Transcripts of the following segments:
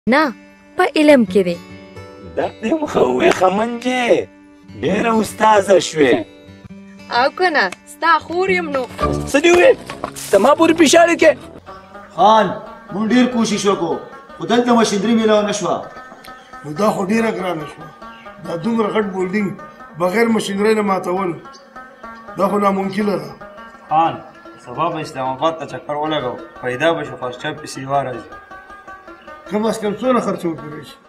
نه په علم کې دی. دا دې وخوې خمنجې ډېره استاذه شوې. او که نه ستا خور یم نو. څه دې وویل؟ ته ما پورې فشار کې خان مونږ ډېر کوشش وکړو خو دلته مشینري میلاو نه شوه. نو دا خو ډېره ګرانه شوه. دا دومره غټ بولډینګ بغیر مشینرۍ نه ماتول دا خو ناممکنه ده. خان سبا به اسلام آباد ته چکر ولګو پیدا به شو خرچه پسې وارځي. کم از کم څونه خرچه وکړی شي؟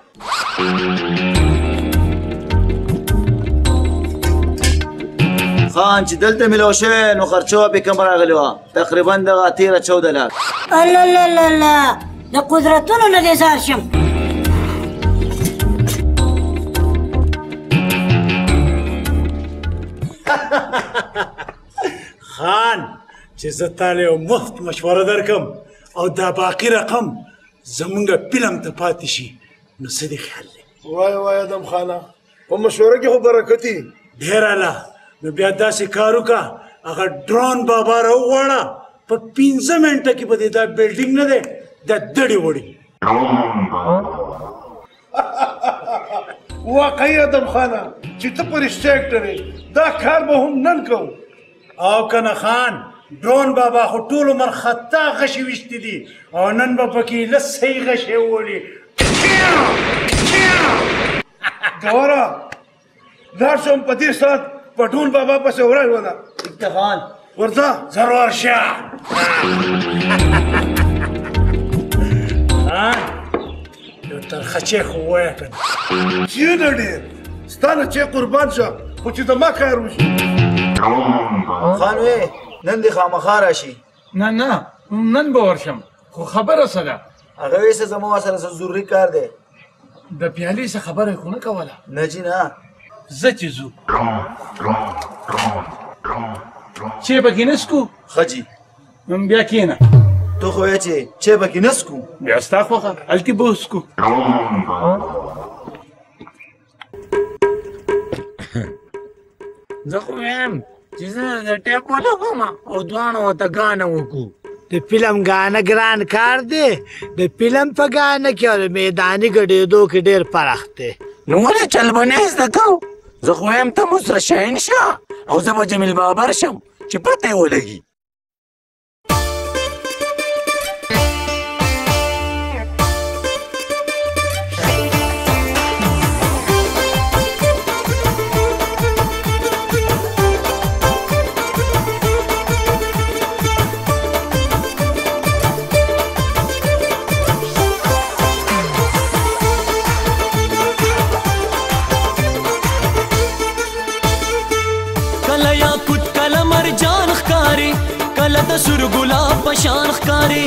خان چې دلته میلاو شوی نو خرچه به کم راغلې وه تقریبا دغه 13-14 لاک. الله د قدرتونو نه دې زار شم. خان چې زه تاله یو مفت مشوره درکم او دا باقي رقم زمونږ فلم ته پاتې شي نو څه دې خیال دی؟ وای ادم خانه په مشوره کې خو برکت وي. ډېر اعلی. نو بیا داسې کار وکړه هغه ډرون بابا راوغواړه په 15 منټه کې به دې دا بلډینګ نه دی دا دړې وړي. واقعي ادم خانه چې ته په رښتیا اکټر یې دا کار به هم نن کوو. او کنه خان ډرون بابا خو ټول عمر خطا غشي ویشتي دي او نن به پکې لسې غشې وولي. ګوره لاړ شم په دې ساعت په ډرون بابا پسې وړی وله. خان ورځه ضرور شه. یو ترخچې خو ووایه که نه چېرې ډېر ستا نه چې قربان شه خو چې زما کار وشي. خان وې نن دې خامخا راشي. نه نن به ورشم خو خبره څه ده؟ هغه وایي څه زما سره څه ضروري کار دی. د پیالې څه خبره خو نه کوله؟ نه جي نه. زه چې ځو چې پکې نه څکو؟ ښه جي بیا کښېنه. تو خو وایه چې چای پکې نه څکو. بیا ستا خوښه هلتې به وڅکو. زه خو وایم چې زه د ټیپ ولګوم او دواړه ورته ګانه وکړو. د فلم ګانه ګران کار دی. د فلم په ګانه کې او د میداني ګډېدو کې ډېر فرق دی. نو ولې چل به نه زده کوو؟ زه خو وایم ته مو سره شاهین شه او زه به جمیل بابر شم چې پته یې ولګي. د سور ګلاب پشان ښکاری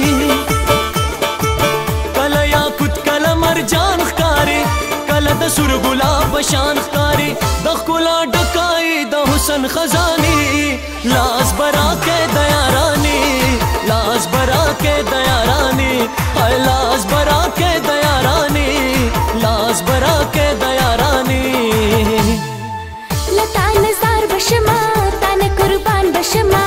کله یاقوت کله مرجان ښکاری کله د سور ګلاب پشان ښکاری د ښکلا ډکای د حسن خزانی لاس برا کې د یارانی لاس برا کې د یارانی هاي لاس برا کې د یارانی لاس برا کې د یارانی لتا نظر بشما تانه قربان بشما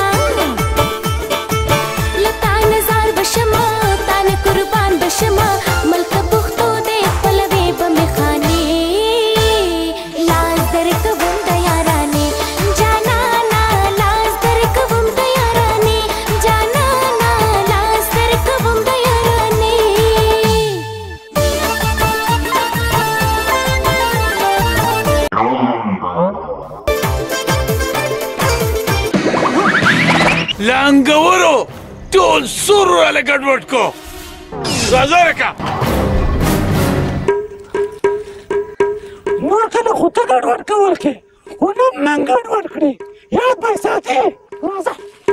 ملک بختو دې خپلوي به مې خانې لاس درکوم د یارانې جانانا لاس درکوم د یارانې جانانا لاس درکوم د یارانې. لانګورو ټول سور راله ګډوډ کو. راځه لکه نور کله خو ته ګډوډ کول کې خو نن نن ګډوډ کړې یاد به یې ساتې. راځه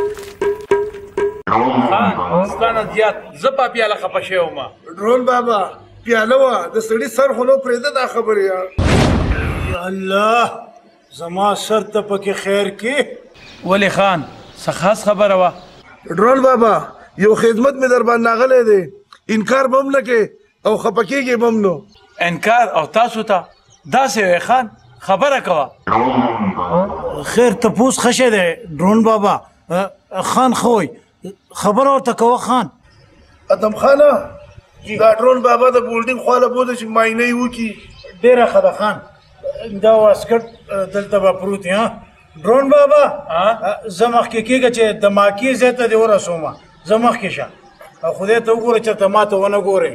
خان ستا نه زیات زه په پیاله خفه شوی وم. ډرون بابا پیاله وه د سړي سر خو نو پرېږده دا خبرې یار. یا الله زما سر ته پکې خیر کې. ولې خان څه خاص خبره وه؟ ډرون بابا یو خدمت مې در باندې راغلی دی انکار به هم نه کې او خفه کېږې به هم نو. انکار او تاسو ته داسې وی خان خبره کوه. خیر تپوس ښه شی دی ډرون بابا. خان ښه وایي خبره ورته کوه خان. ادم خانه دا ډرون بابا د بولډینګ خواله بوده چې معاینه یې وکړي. ډېره ښه ده خان، دا واسکټ دلته به پروت ها. ډرون بابا زه مخکې کېږه چې د ماکې ځای ته دې ورسومه. زه مخکې شه او خدای ته وګوره چېرته ما ته ونه ګورې.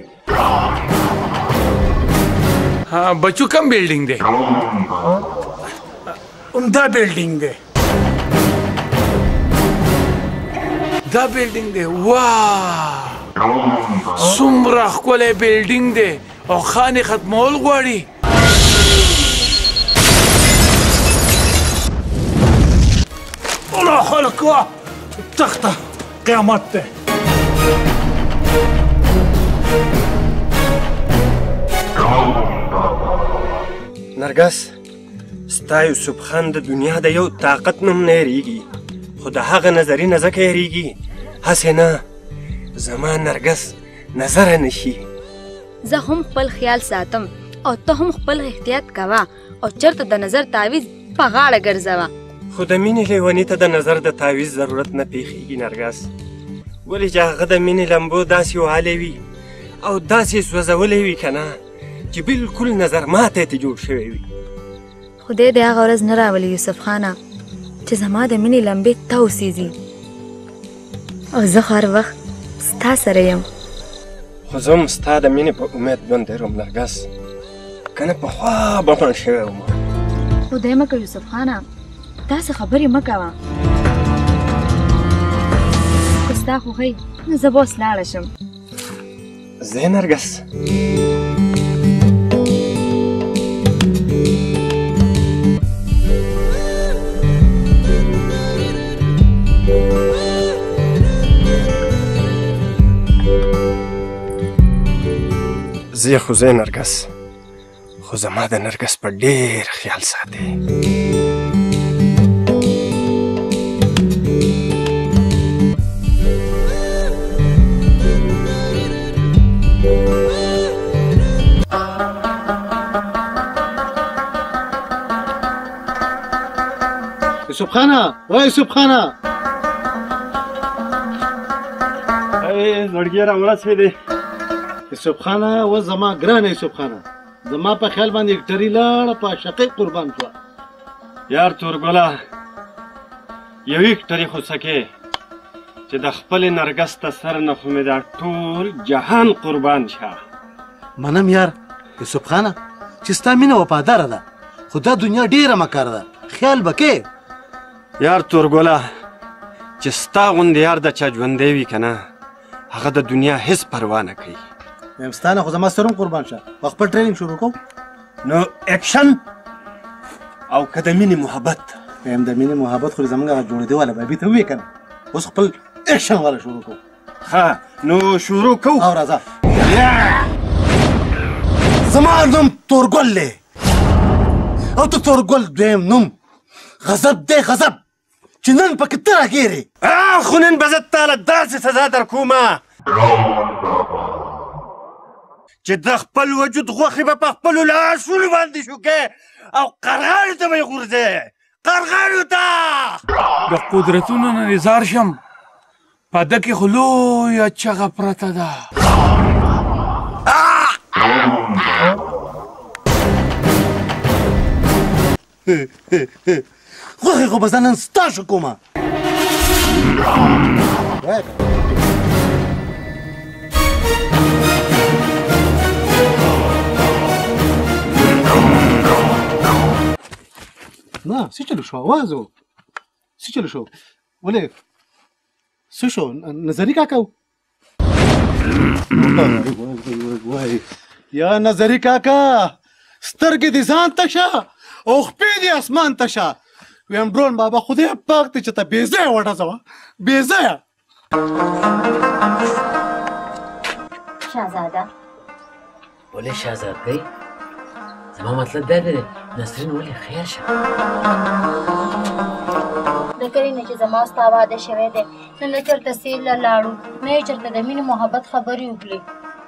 بچو کم بلډینګ دی؟ عمده بلډینګ دی. دا بلډینګ دی؟ واه څومره ښکلی بلډینګ دی او خان یې ختمول غواړي. الله خلق تخته قیامت دی. نرګس ستا یوسف خان د دنیا د یو طاقت نوم نه هېرېږي، خو د هغه نظري نه ځکه هېرېږي هسې نه زما نرګس نظره نه شي. زه هم خپل خیال ساتم او ته هم خپل احتیاط کوه او چېرته د نظر تعویض په غاړه ګرځوه. خو د مینې لیوني ته د نظر د تعویض ضرورت نه پېښېږي نرګس، ولې چې هغه د مینې لمبو داسې وهلی وي او داسې سوځولی وي که نه چې بلکل نظر ماتی ته جوړ شوی وي. خدای دې هغه ورځ نه راولي یوسف خانه چې زما د مینې لمبې ته وسېځي او زه هر وخت ستا سره یم. خو زه هم ستا د مینې په امید ژوند لرم نرګس، که نه پخوا به مړ شوی وم. خدای مه کوه یوسف خانه، داسې خبرې مه کوه. که ستا خوښی نو زه به اوس لاړه شم. ځې نرګس؟ زه خو ځې نرګس، خو زما د نرګس په ډېر خیال ساتې. یوسف خانه، وای یوسف خانه! زړګی راوړه دی. یوسف خانه و زما ګرانه یوسف خانه، زما په خیال باندې اکټري لاړه په عاشقۍ قربان شوه. یار تورګله یو اکټري خو سکې چې د خپلې نرګس د سر نه خو مې دا ټول جهان قربان شه. منم یار یوسف خانه چې ستا مینه وفاداره ده، خو دا دنیا ډېره مکاره ده، خیال به کې. یار تورګله چې ستا غوندې یار د چا ژوندی وي که نه هغه د دنیا هېڅ پروا نه کوي. وایم ستا نه خو زما سر هم قربان شه، خپل ټریننګ شروع کوو. نو اکشن او که د مینې محبت. وایم د مینې محبت خو زموږ هغه جوړېدو والا بابي ته ووایې که نه، اوس خپل اکشن والا شروع کوو. ښه نو شروع کوو. او راځه. زما نوم تورګل دی او ته تورګل دویم نوم غضب دی، غضب چې نن پکې ته راګیرې. خو نن به زه تاله داسې سزا در کومه چې د خپل وجود غوښې به په خپلو لاسونو باندې شوکې او قرغاړو ته به یې غورځې، قرغاړو ته. د قدرتونو نه نظار شم، په ده کې خو لویه چغه پرته ده. غوښې خو به زه نن ستا شو کومه. نه څه چلو شو اواز و څه چلو شو ولې څه شو نظري کاکا یا نظري کاکا سترګې دې ځان ته شه او خپې دې اسمان ته شه. ویم ډرون بابا خدای پاک ته چې ته بې ځایه وډزوه بې ځایه. شهزاده ولې شهزادګۍ؟ زما مطلب دا دی نسرین ولې خیر شه؟ د کلي نه چې زما ستا واده شوی دی نن د چېرته سیل له لاړو نه یې چېرته د مینې محبت خبرې وکړې.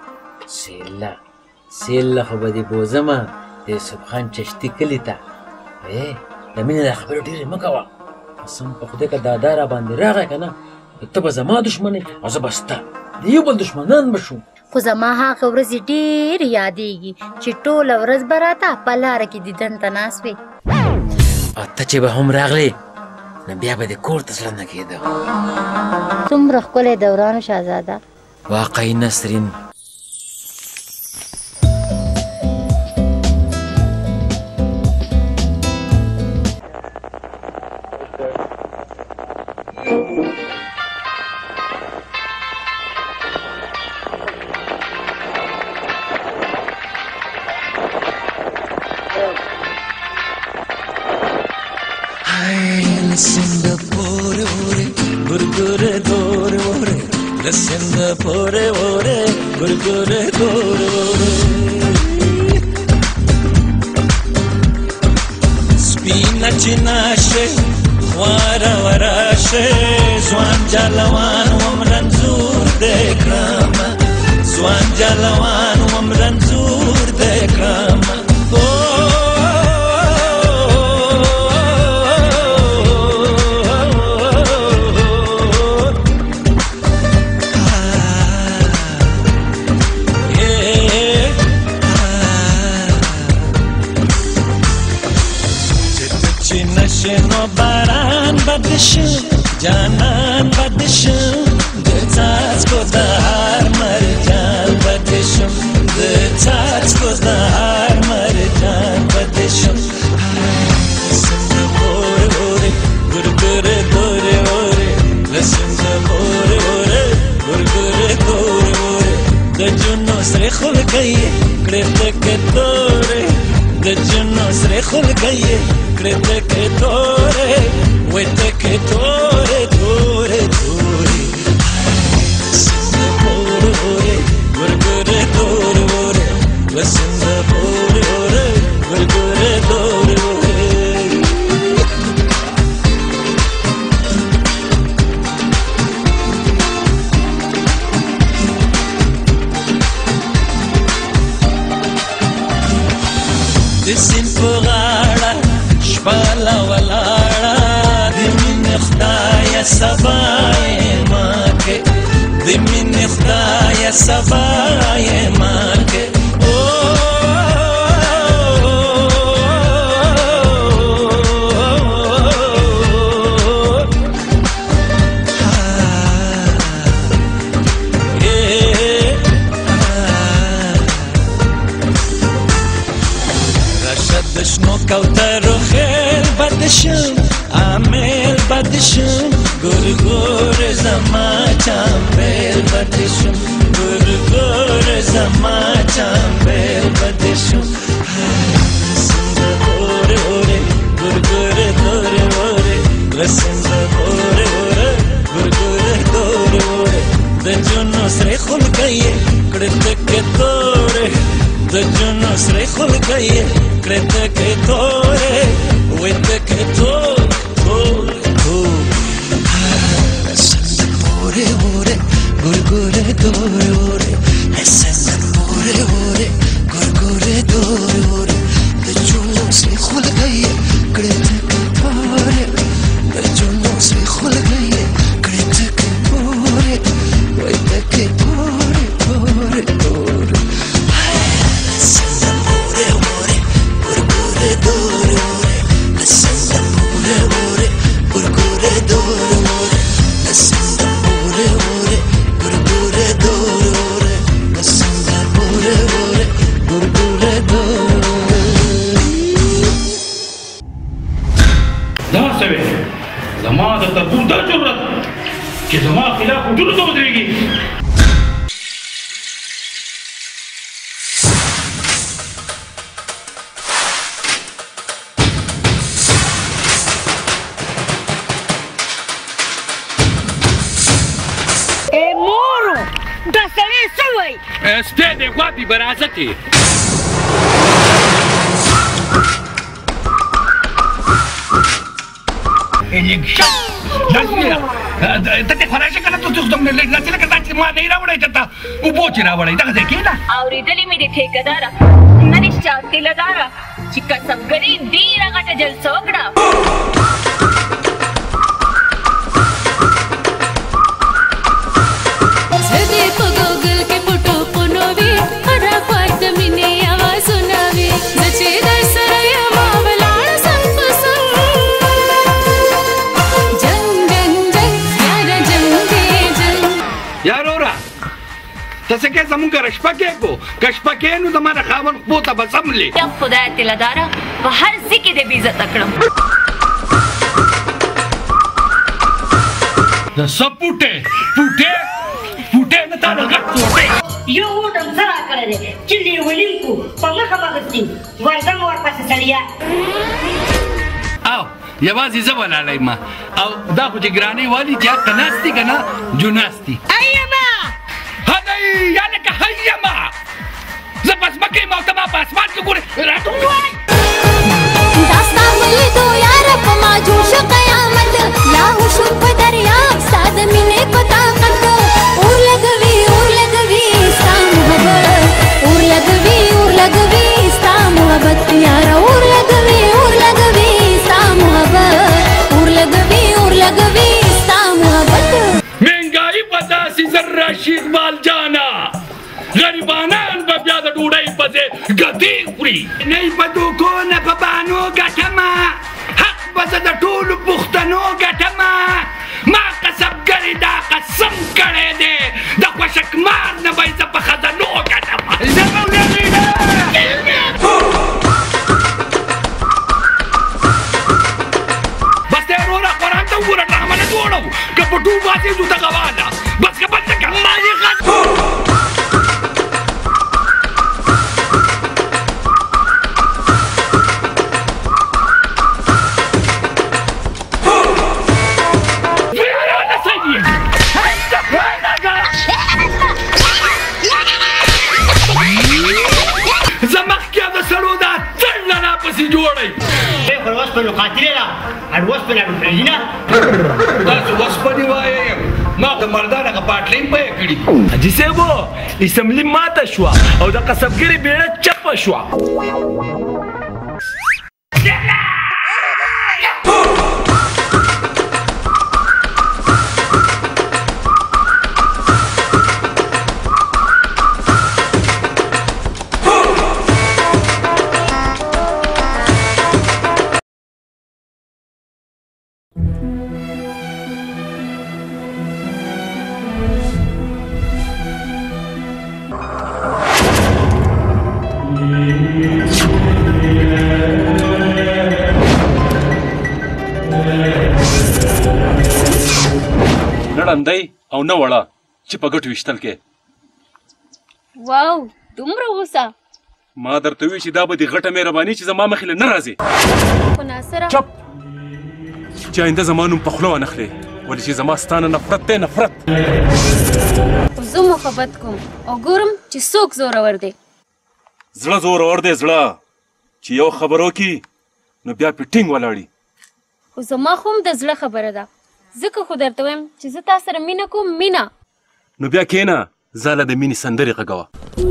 سیل له خو به دې بوځمه د یوسف خان چشتي کلي ته. د مینې دا خبرې ډېرې مه کوه، قسم په خدای که دادا را باندې راغی که نه ته به زما دښمن یې او زه به ستا د یو بل دښمنان به شو. خو زما هغه ورځې ډېرې یادېږي چې ټوله ورځ به راته په لاره کې دیدن ته ناست وې. او ته چې به هم راغلې نو بیا به دې کور ته زړه نه کېده. څومره ښکلی دوران شهزاده. واقعي نسرین Singapore ore gurgure dore ore the Singapore ore gurgure dore ore spinach nashe wara warashe zwan jalawan umran zur dekrama zwan jalawan umran zur dekrama No baran badishim, janan badishim, the tats goes the har marjan badishim, the tats goes the har marjan badishim. Listen the bore ore, gurgure dore ore, listen the bore ore, gurgure dore ore, the junos rekhul gaye, krete ke dore, the junos rekhul gaye. Crete que tore, huete que tore, tore, tore. Listen the bore ore, gurgure dore ore. Listen the bore ore, gurgure dore ore. This infogara. Shpala walara dimin khdaya sabaye make dimin khdaya sabaye make Rashad shno kautar badishim, amel badishim, gurgur zama chambel badishim, gurgur zama chambel badishim. Listen the bore ore, gurgur dore ore, listen the bore ore, gurgur dore ore. The junos rekhul gaye, krete ke dore, the junos rekhul gaye, krete ke dore. Huete que tore, tore, tore. Listen the bore ore, gurgure dore ore. Listen the bore ore, gurgure dore ore. The junos rekhul gaye, krete ke tore. The junos rekhul gaye, krete ke tore. Huete que tore, tore, tore. Listen the bore ore, gurgure dore ore. Listen the bore ore, gurgure dore ore. Listen the bore ore, gurgure dore ore. Listen the bore ore, gurgure dore ore. دا سوي زما د تربور دا جرأت چې زما خلاف وټولو ته ودرېږي. سپی دی غواپي برازتې الکشن نازنینه ته دې خورای شې که نه ته څوک دومره لږ ناسې لکه دا چې ما نه یې راوړی درته اوبو چې راوړی دغه ځای کښېنه اورېدلې مې د ټیکهداره نه دې چاکتېلهداره چې کسبګري ډېره غټه جلسه وکړه زه دې په ګوګل کې پټو ته څه کې زمونږ کره شپه کې کو که شپه کې نو زما د خاوند خپو ته به څملې یا خدای تلداره په هر ځای کې دې بې عزته کړم د څه پوټې نه تا د ګټ ټوټې یو وډم زه راکړی دی چې دې ولیکو په مخه بغستي ورځم ورپسې سړیا او یوازې زه ولاړی ما او دا خو چې ګرانۍ والي چې حقه ناست دي که نه جوناست دي ایما هدی یا لکه هیما زه په ځمکه یم او ته ما په اسمان کې ګورې راټول وای داستا ولیدو یار په ما جوړ شو قیامت لاهو شو په دریاب ستا د مینې په طاقت اور لګوي ستا محبت اور لګوي ستا محبت یار اور لګوي ستا محبت اور لګوي ستا محبت مهنګایي په داسې زر راشي اقبال جانا غریبانان به بیا د ډوډۍ پسې ګدې خوري نه یې په دوکو نه په بانو ګټمه حق به زه د ټولو پښتنو ګټمه ما کسبګرې دا قسم کړی دی د خوشکمار نه به یې زه په خزانو ګټمه بس دی وروره قرآن ته وګوره ډرامه نه جوړو که په ټول باسې ځو دغه واله بس که بل څه کم ما د مردانه که پاټلۍ پی کړي حاجي صاحب اسمبلي ماته شوه او د قصبګرې بیړه چپه شوه ړندی او نه وړه چې په ګټو ویشتل کې واو دومره غوسه ما درته وی چې دا به د غټه مهرباني چې زما مخې له نه راځي خو ناصره چپ چې آینده زما نوم په خوله وانخلې ولې چې زما ستا نه نفرت دی نفرت خو زه محبت کوم او ګورم چې څوک زورور دی زړه زورور دی زړه چې یو خبر وکړي نو بیا پې ټینګ ولاړي خو زما خو هم د زړه خبره ده ځکه خو درته وایم چې زه تا سره مینه کوم مینه نو بیا کښېنه زاله د مینې سندرې غږوه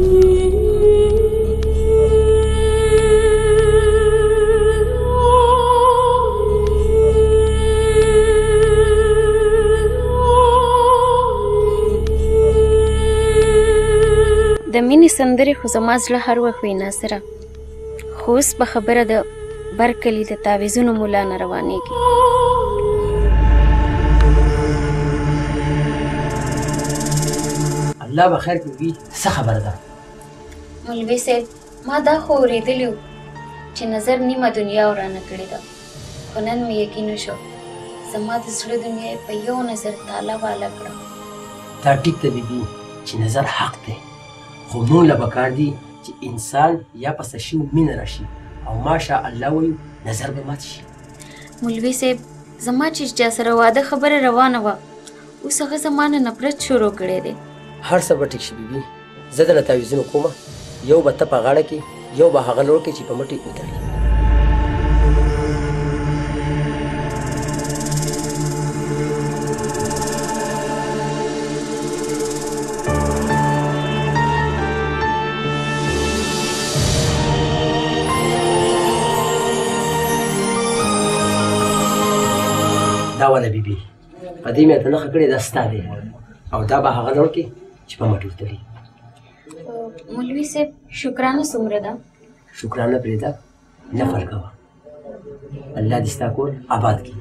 د مینې سندرې خو زما زړه هر وخت وي ناصره خو اوس به خبره د بر کلي د تعویذونو ملا نه روانېږي الله به خیر کوي څه خبره ده مولوي صاحب ما دا خو اورېدلي وو چې نظر نیمه دنیا ورانه کړې ده خو نن مې یقین وشو زما د زړه دنیا یې په یو نظر تاله واله کړه دا ټیک ده بیبي چې نظر حق دی خو مونږ له پکار دي چې انسان یا په څه شي مینه راشي او ماشاء الله وایو نظر به مات شي مولوي صاحب زما چې چا سره واده خبره روانه وه اوس هغه زما نه نفرت شروع کړی دی هر څه به ټیک شي بیبي زه دله تعویذونه کومه یو به ته په غاړه کې یو به هغه لور کې چې په مټې وتړي دا والا بیبي په دې مې ته نښه کړې دا ستا دی او دا به هغه لور کې چې په مټې وتړي مولوي صاحب شکرانه څومره ده شکرانه پرېږده نفل کوه الله دې ستا کور آباد کړي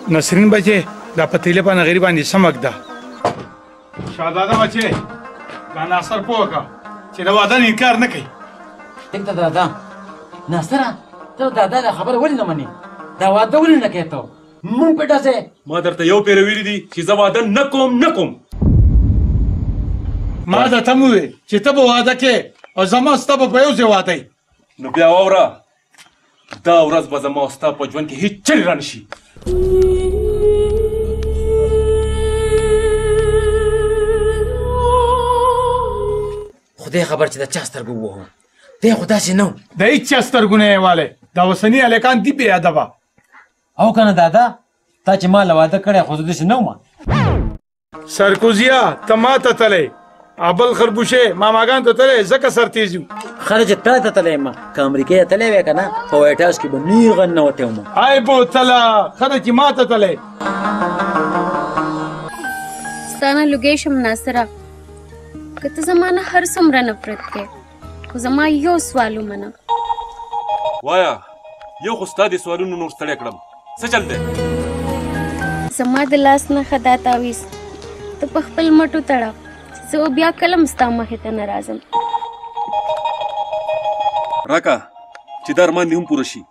نسرین بچې دا پتیله په نغری باندې سمک ده شهزاده بچې دا ناصر پوه کا چې د واده انکار نه کوي ټیک ده دادا ناصره ته دادا دا خبره ولې نه منې دا واده ولې نه کوې ته مونږ پټه ځې ما درته یو پېره ویلي دي چې زه واده نه کوم ما درته هم وویل چې ته به واده کې او زما ستا به په یو ځای واده نو بیا واوره دا ورځ به زما او ستا په ژوند کې هېڅ چلې را نه شي خدای خبر چې د چا سترګو ووهو دی خو داسې نه و د هېڅ چا سترګو نه یې والی دا اوسني هلکان دي بې ادبه او که نه دادا تا چې ما له واده کړی خو زه داسې نه وم سرکوزیه ته ما ته تلی ابل خربوشې ماماګان ته تلی ځکه سرتیز یو خره چې تا ته تلی یم که امریکې ته تلی وی که نه په وایټ هاوس کې به نیغه ننوتی وم ای بوتله خره چې ما ته تلی ستا نه لوګی شم ناصره که ته زما نه هر څومره نفرت کوې خو زما یو سوال ومنه وایا یو خو ستا دې سوالونو نور ستړی کړم څه چل دی زما د لاس نه ښه دا تاویز ته په خپل مټو تړه زه بیا کله هم ستا مخې ته نه راځم راکه چې دا ارمان دې هم پوره شي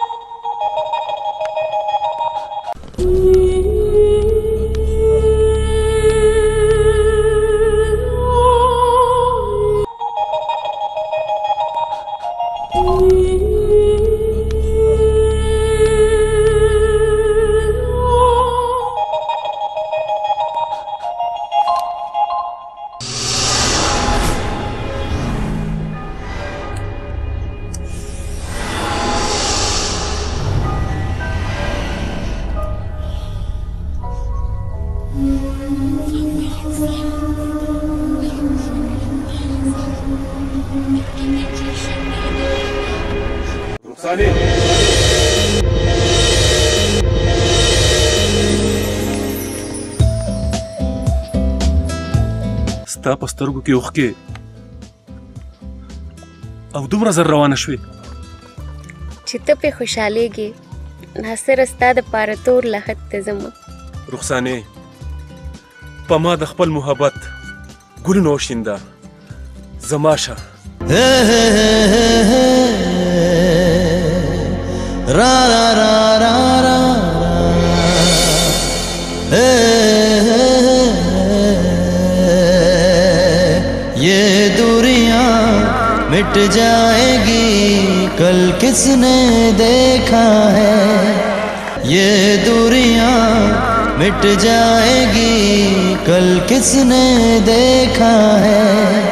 ستا په سترګو کې اوښکې او دومره زر روانه شوې چې ته پې خوشحالېږې ناصره ستا دپاره تور لحد ته ځمه رخسانې په ما د خپل محبت ګلونه وشینده زما شه را را را را را ये दूरियां मिट जाएगी कल किसने देखा है ये दूरियां मिट जाएगी कल किसने देखा है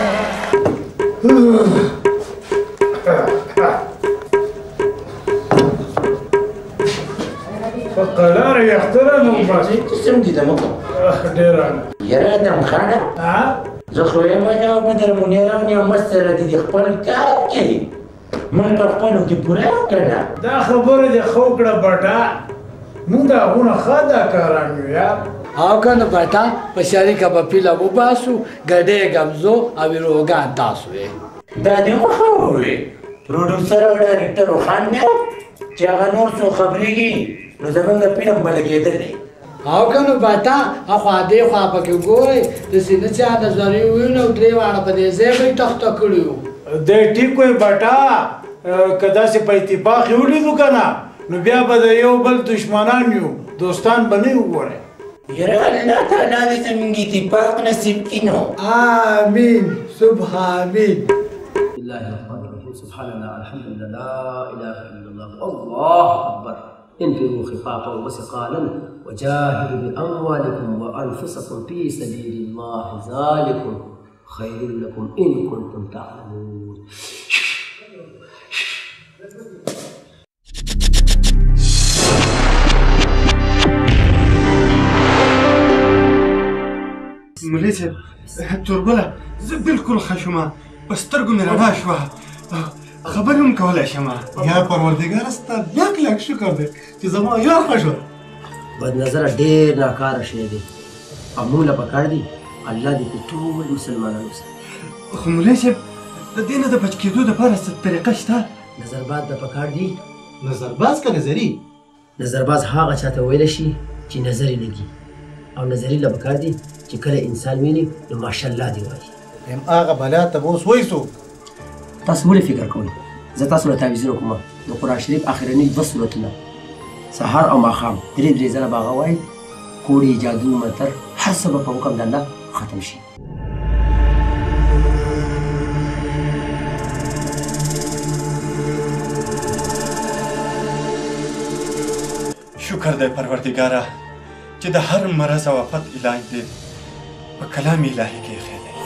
فقلار يخترن وبس څنګه دې مو ډېران یاره درم خانه زه خو یم نه بدر مونږه نه مسره دې خپل کار کوي من په خپلو کې پوره کړه دا خبره دې خو کړه بټا موږ دا غونه خدا کاران یو یار او کنه پتا په شری کا په پیلا وو باسو ګډه غمزو او روغان تاسو دا دې خو وي پروډوسر او ډایرکټر خان نه چې هغه نور څه خبرېږي نو زمونږ فلم بلګېدل دی او کنه پتا اخو دې خو پکې ګوري د سینې چا نظر وینو درې واړه په دې ځای به تخت کړیو دې ټیک وي بټا کدا سي په اتفاق یو لیدو کنه نو بیا به د یو بل دشمنان یو دوستان بنې وګوره یاره الله تعالی دې زموږ اتفاق نصیب کینو آمین سبحان الله الرحمن الرحيم سبحان الله الحمد لله لا اله الا الله الله اكبر انفروا خفافا وثقالا وجاهدوا باموالكم وانفسكم في سبيل الله ذلكم خير لكم ان كنتم تعلمون مولوي صاحب توربله زه بالکل ښه شوم په سترګو مې رڼا شوه خبرې هم کولی شم یا پروردګاره ستا لاک لاک شکر دی چې زما یار ښه شوه بدنظره ډېر ناکاره شی دی او موږ له پکار دي الله دې په ټول مسلمانانو سره خو مولوي صاحب د دې نه د بچ کېدو دپاره څه طریقه شته نظرباز د پکار دي نظرباز که نظري نظرباز هغه چاته ویلی شي چې نظر یې لګي او نظري له پکار دي چې کله انسان ویني نو ماشاءالله دې وایي. هغه بلا ته به اوس وایسو. تاسو ولې فکر کوئ؟ زه تاسو له تعویضونه کوم د قرآن شریف اخرني 2 سورتونه سهار او ماښام 3 ځله به هغه وایي کوړی جادو منتر هر څه به په حکم د الله ختم شي. شکر دی پروردګاره چې د هر مرض او آفت علاج دی په کلام الهي کې ایښی دی.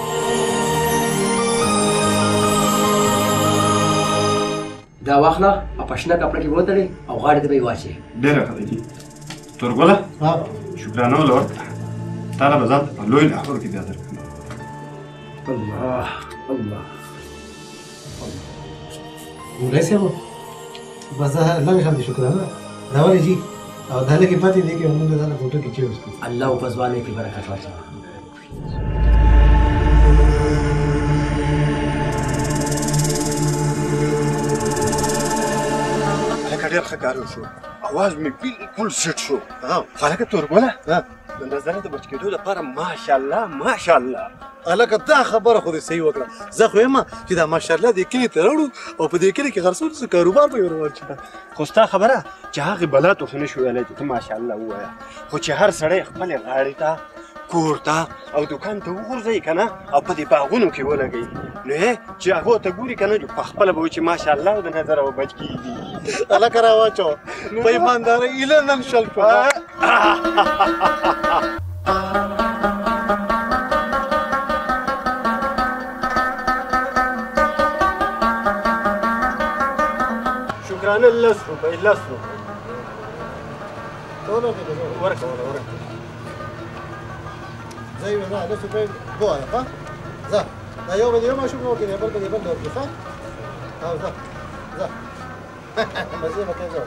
دا واخله او په شنه کپړه کې وتړې او غاړې ته به یې واچې. ډېره ښه دی. تورګله شکرانه وله ورکړه. تا له به ځان ته په لوی لاهور کې بیا درکړم. الله الله مولوي صاحب بس لږ شم دي شکرانه. دا ولې جي او دا لږې پاتې دی کې موږ دا فوټو کې چې وسکو. الله په ځوانۍ کې برکت واچوه. هلکه ډېر ښه کار وشو. اواز مې بالکل سیټ شو. هلکه تورګله د نظره د بچ کېدو لپاره ماشاءالله ماشاءالله. هلکه دا خبره خو دې صحیح وکړه. زه خو یم چې دا ماشاءالله دې کلي ته راوړو او په دې کلي کې خرڅول څه کاروبار به یې ور واچوه. خو ستا خبره چې هغې بلا ته خو نه شو ویلی چې ته ماشاءالله ووایه. خو چې هر سړی خپلې غاړې ته کور ته او دوکان ته وغورځوي که نه او په دې باغونو کې ولګوي نو چې هغو ته ګوري که نه په خپله به وایي چې ماشاءالله د نظره به بچ کېږي. هلکه را واچوه په ایماندارۍ ایله نن شل شوه. شکرانه 10 روپۍ 10 روپۍ ورکړه ورکړه. زه یې نه 10 روپۍ ووایه ښه. ځه دا یو به د یو ماشوم نه ورکړې بل به د بل نه ورکړې ښه. او ځه ځه مزې به کوې ځه.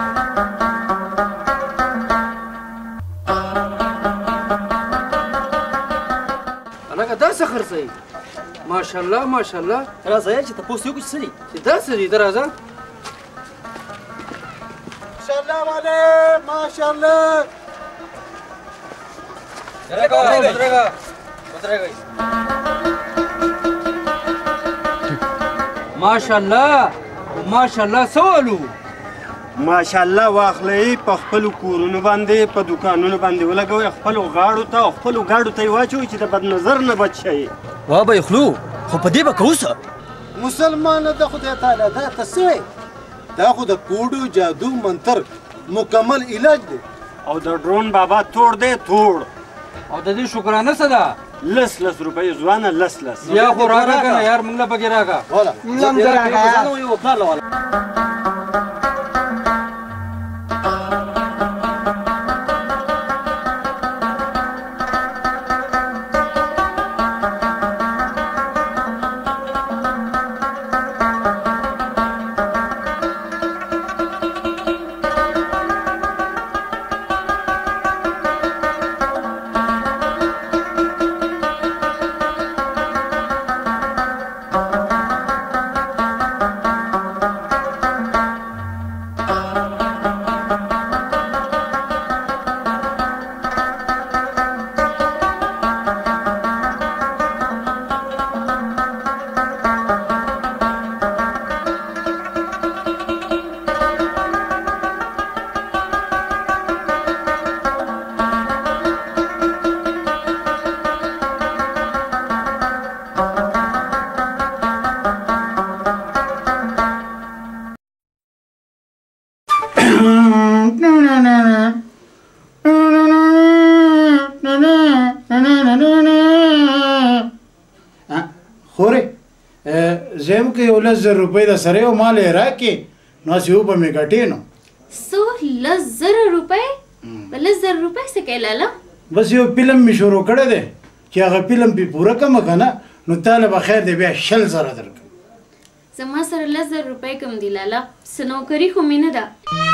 هلکه دا څه خرڅوي؟ ماشاءالله ماشاءالله. راځه چې تپوس یې وکړو چې څه دي. چې دا څه دي ته راځه. ماشاءالله والے ماشاءالله. ماشاءالله ماشاءالله څه ولو؟ ماشاءالله واخلئ په خپلو کورونو باندې په دوکانونو باندې ولګوئ خپلو غاړو ته او خپلو ګاډو ته یې واچوئ چې د بد نظر نه بچ شئ. وا به یې خلو خو په دې به کوو څه؟ مسلمانه د خدای تعالی دا ته څه وایي؟ دا خو د کوډو جادو منتر مکمل علاج دی او د ډرون بابا توړ دی توړ. او د دې شکرانه څه ده؟ 10 روپۍ ځوانه 10 بیا خو راکړه که نه یار موږ له پکې راکړه. زم کې 10 روپۍ د سره او مال راکې نو سی وب می غټې نو 10 روپۍ 10 روپۍ څه کې لاله بس یو فلم می شروع کړی دی چې هغه فلم به پوره کم کنه نو طالب خیر دی بیا 60 زره درک زما سره 10 روپۍ کم دی لاله سنوکری خو مینه ده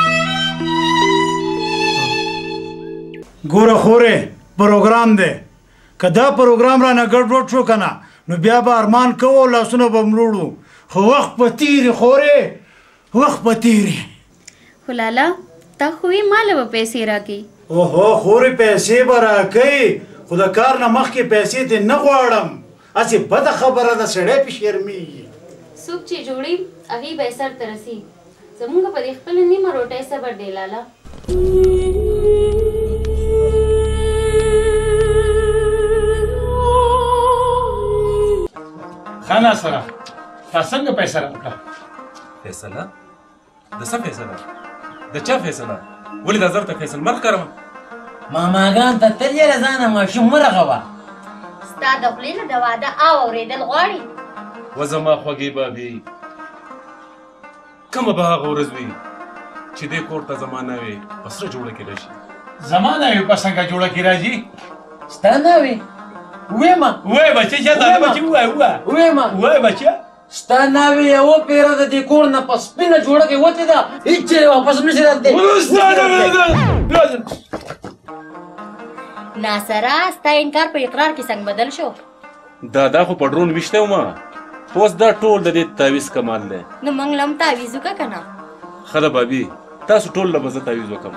ګوره خوره پروګرام دی کدا پروګرام را نه ګډوډ شو کنه نو بیا به ارمان کوو لاسونه به مړوړو خو وخت په تیری خوره وخت په تیری خو لاله تا خو یې ماله به پیسې راکړي. اوهو خورې پیسې به راکوي خو د کار نه مخکې پیسې دې نه غواړم. هسې بده خبره ده سړی پې شرمېږي. څوک چې جوړي هغې به یې سر ته رسي. زمونږ په دې خپله نیمه روټۍ صبر دی لالا. ښه ناصره تا څنګه فیصله وکړه؟ فیصله؟ د څه فیصله؟ د چا فیصله؟ ولې دا زر ته فیصل مه ښکارمه؟ ماماګان ته تل یې له ځانه ماشوم مه رغوه. ستا د خولې نه د واده او اورېدل غواړي. و زما خوږې بابي کومه به هغه ورځ وي چې دې کور ته زما ناوې په سره جوړه کې راشي. زما ناوې په څنګه جوړه کې راځي؟ ستا ناوې ویمه وایه بچه چا ته بچې ووایه ویمه وایه بچه ستا ناوې یوه پیره د دې کور نه په سپینه جوړه کې وتې ده هېڅ چېرې واپس نشي راتلی. ناصره ستا انکار په اقرار کې څنګه بدل شو؟ دا خو په ډرون ویشتی ومه اوس دا ټول د دې تعویض کمال دی. نو موږ له هم تعویض وکړه که نه؟ ښه ده بابي تاسو ټول له به زه تعویض وکړم.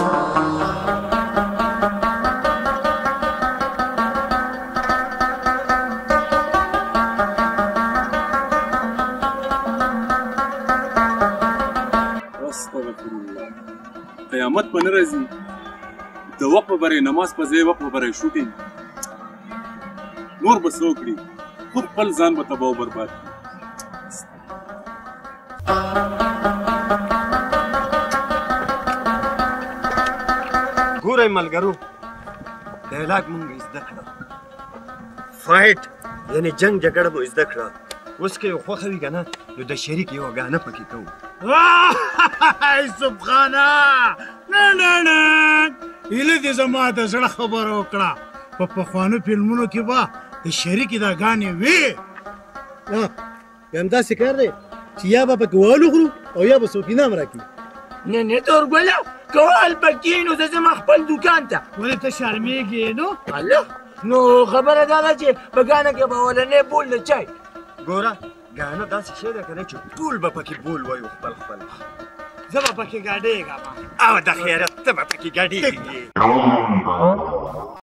قیامت به نه راځي د وخت به برې نماز په ځای وخت به برې شوټینګ نور به څه وکړي خود خپل ځان به تباه و برباد کړي. ګورئ ملګرو ډایلاګ مونږ زده کړه فایټ یعنی جنگ جګړه مو زده کړه. اوس که یو خوښه وي که نه نو د شریک یوه ګانه پکې کوو. سبحانه نه نه نه هیله دې زما د زړه خبره وکړه. په پخوانو فلمونو کې به د شریکې دا ګانې وي. همداسې کار دی چې یا به پکې والوغلو او یا به څوک انعام راکړي. نه نه تورګله که وال پکې نو زه ځم خپل دوکان ته. ولې ته شرمېږې نو؟ الله نو خبره دا ده چې په ګانه کې به ولنې بول د چای. ګوره ګانه داسې شی ده که نه چې ټول به پکې بول وایو خپل خپل. زه به پکې ګډېږم او د خیرت ته به پکې ګډېږي.